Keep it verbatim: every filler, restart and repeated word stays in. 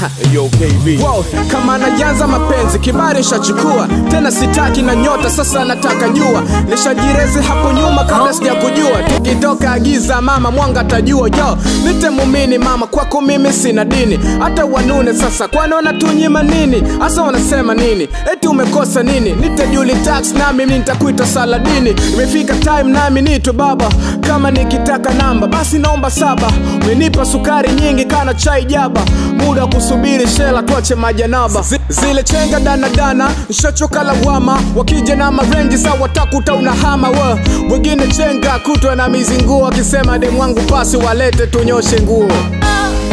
Yo K V. Wow, kama najanza mapenzi kibari shachukua, tena sitaki na nyota sasa nataka jua. Nishajirezi hapo nyuma kabla sija kujua, tukitoka agiza mama mwanga tajua. Yo, nite mumini mama kwako mimi sina dini, hata wanune sasa kwani wanatunyima nini? Asa wanasema nini? Eti umekosa nini? Nite Juli Tax na mimi nitakuita Saladini. Imefika time nami nito baba, kama nikitaka namba basi naomba saba. Umenipa sukari nyingi kana chai jaba, muda kusubiri shela tuache majanaba. Zile chenga dana dana nishachoka lawama, wakija na marenji sawa watakuta unahama we. Wengine chenga kutwa na mizinguo, akisema demu wangu pasi walete tunyoshe nguo.